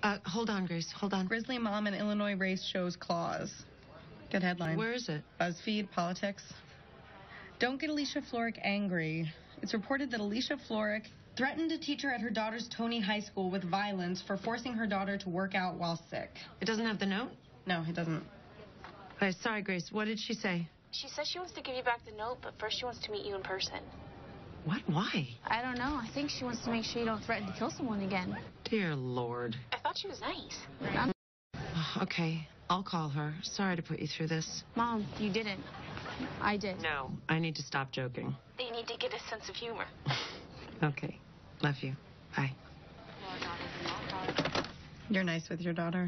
Hold on, Grace. Hold on. Grizzly mom in Illinois race shows claws. Good headline. Where is it? BuzzFeed, politics. Don't get Alicia Florrick angry. It's reported that Alicia Florrick threatened a teacher at her daughter's Tony High School with violence for forcing her daughter to work out while sick. It doesn't have the note? No, it doesn't. Sorry, Grace. What did she say? She says she wants to give you back the note, but first she wants to meet you in person. What? Why? I don't know. I think she wants to make sure you don't threaten to kill someone again. Dear Lord. I thought she was nice. Okay, I'll call her. Sorry to put you through this. Mom, you didn't. I did. No, I need to stop joking. They need to get a sense of humor. Okay. Love you. Bye. You're nice with your daughter.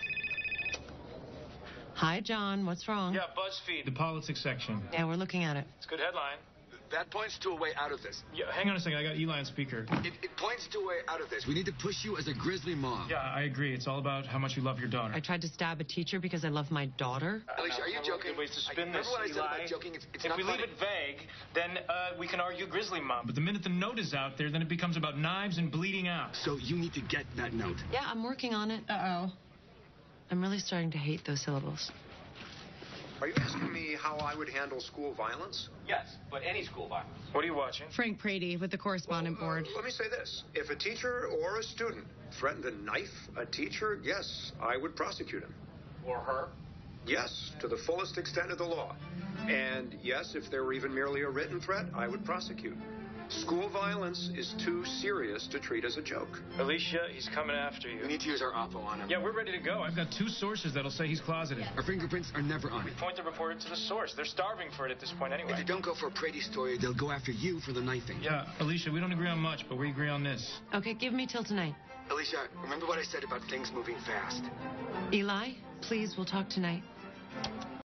Hi, John. What's wrong? Yeah, BuzzFeed, the politics section. Yeah, we're looking at it. It's a good headline. That points to a way out of this. Yeah, hang on a second. I got Eli on speaker. It points to a way out of this. We need to push you as a grizzly mom. Yeah, I agree. It's all about how much you love your daughter. I tried to stab a teacher because I love my daughter. Alicia, are you joking? Good ways to spin this, remember what I said Eli? about joking? It's if not we funny. leave it vague, then we can argue grizzly mom. But the minute the note is out there, then it becomes about knives and bleeding out. So you need to get that note. Yeah, I'm working on it. Uh-oh. I'm really starting to hate those syllables. Are you asking me how I would handle school violence? Yes, but any school violence. What are you watching? Frank Prady with the correspondent board. Let me say this. If a teacher or a student threatened to knife a teacher, yes, I would prosecute him. Or her. Yes, to the fullest extent of the law. And yes, if there were even merely a written threat, I would prosecute. School violence is too serious to treat as a joke. Alicia, he's coming after you. We need to use our oppo on him. Yeah, we're ready to go. I've got 2 sources that'll say he's closeted. Our fingerprints are never on it. Point the reporter to the source. They're starving for it at this point anyway. If they don't go for a Prady story, they'll go after you for the knifing. Yeah, Alicia, we don't agree on much, but we agree on this. Okay, give me till tonight. Alicia, remember what I said about things moving fast? Eli, please, we'll talk tonight.